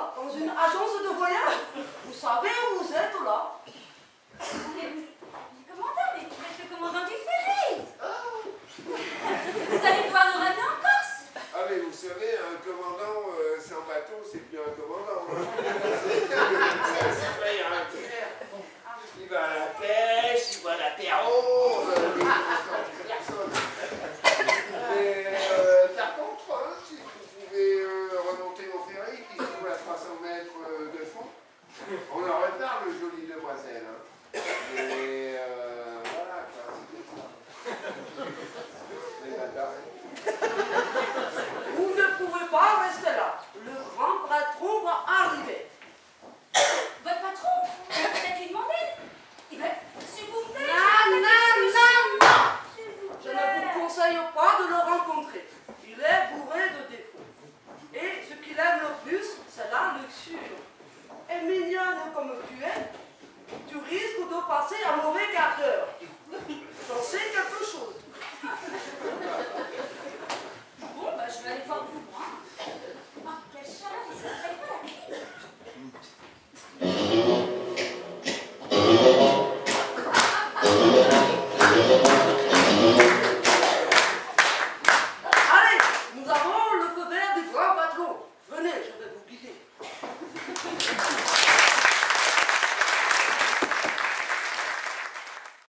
là, dans une agence de voyage. Vous savez où vous êtes là? Mais commandant, mais vous êtes le commandant du ferry. Vous allez pouvoir nous ramener en Corse. Ah mais vous savez, un commandant sans bateau, c'est plus un commandant. Il y a un clair. Il va à la pêche, il va à l'apéro, personne. Mais par contre, si vous pouvez remonter au ferry qui se trouve à 300 mètres de fond, on en reparle, jolie demoiselle. Hein. Mais voilà, quoi, c'est ça. Mais Vous ne pouvez pas rester là. Le grand patron va arriver. Votre patron, peut-être lui demander. Eh bien, s'il vous plaît. Non. Je ne vous conseille pas de le rencontrer. Il est bourré de défauts. Et ce qu'il aime le plus, c'est la luxure. Et mignonne comme tu es, tu risques de passer un mauvais quart d'heure. J'en sais quelque chose. Bon, bah, je vais aller voir plus loin.